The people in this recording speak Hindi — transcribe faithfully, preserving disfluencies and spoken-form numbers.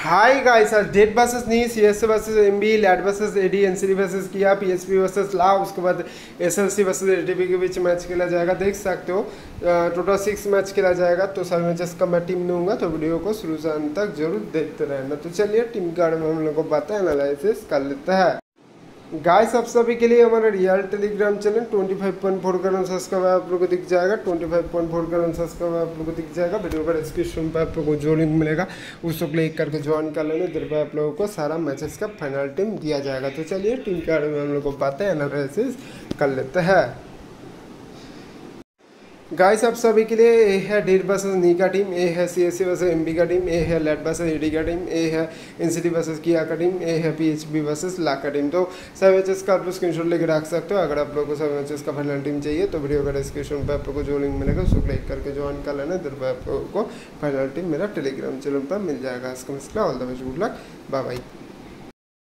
हाय गाइस, आज डेट वर्सेस नी, CS versus MB, lat versus ED, NCD versus किया, पीएचपी वर्सेस ला, उसके बाद एसएलसी वर्सेस एटीपी के बीच मैच खेला जाएगा। देख सकते हो टोटल सिक्स मैच खेला जाएगा। तो सभी मैचेस का मैं टीम दूंगा, तो वीडियो को शुरू से अंत तक जरूर देखते रहना। तो चलिए टीम के बारे में हम लोग को बातें एनालिसिस कर लेते हैं। गाइस, आप सभी के लिए हमारा रियल टेलीग्राम चैनल पच्चीस पॉइंट फोर का सब्सक्राइबर आप लोगों को दिख जाएगा। पच्चीस पॉइंट फोर का सब्सक्राइबर आप लोगों को दिख जाएगा। वीडियो का डिस्क्रिप्शन पर आप लोगों को जो लिंक मिलेगा उसको क्लिक करके ज्वाइन कर लेना। इधर पर आप लोगों को सारा मैचेस का फाइनल टीम दिया जाएगा। तो चलिए टीम के बारे में हम लोग को बातें एनालिसिस कर लेते हैं। गाइस, आप सभी के लिए ए है डेट वर्सेस नी का टीम, ए है सीएससी वर्सेस एमबी का टीम, ए है लेट वर्सेस एडी का टीम, ए है एनसीडी वर्सेस किया का टीम, ए है पीएचपी वर्सेस ला का टीम। तो सभी मैचेस का आप लोग स्क्रीनशॉट लेकर रख सकते हो। अगर आप लोगों को सभी मैचेस का फाइनल टीम चाहिए तो वीडियो का डिस्क्रिप्शन पर आप लोगों को जो लिंक मिलेगा उसको क्लिक करके ज्वाइन कर लेना। इधर पर आप लोगों को फाइनल टीम मेरा टेलीग्राम चैनल पर मिल जाएगा। इसका all the best, good luck, bye bye.